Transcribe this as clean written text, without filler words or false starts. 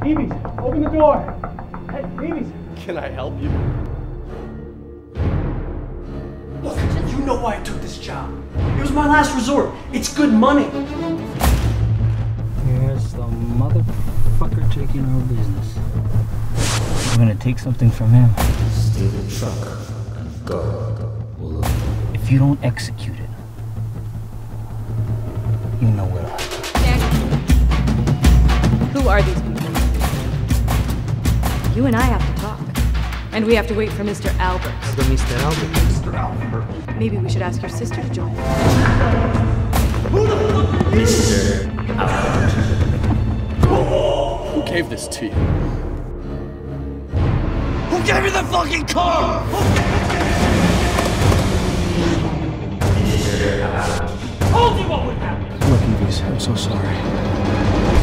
Evie, open the door. Hey, Evie. Can I help you? Look, you know why I took this job. It was my last resort. It's good money. Here's the motherfucker taking our business. I'm gonna take something from him. Steal the truck and go. If you don't execute it, you know where I am. Who are these people? You and I have to talk. And we have to wait for Mr. Albert. Mr. Albert. Mr. Albert. Maybe we should ask your sister to join. Mr. Albert. Who gave this to you? Who gave you the fucking car? Told you what would happen. Look, Evie, I'm so sorry.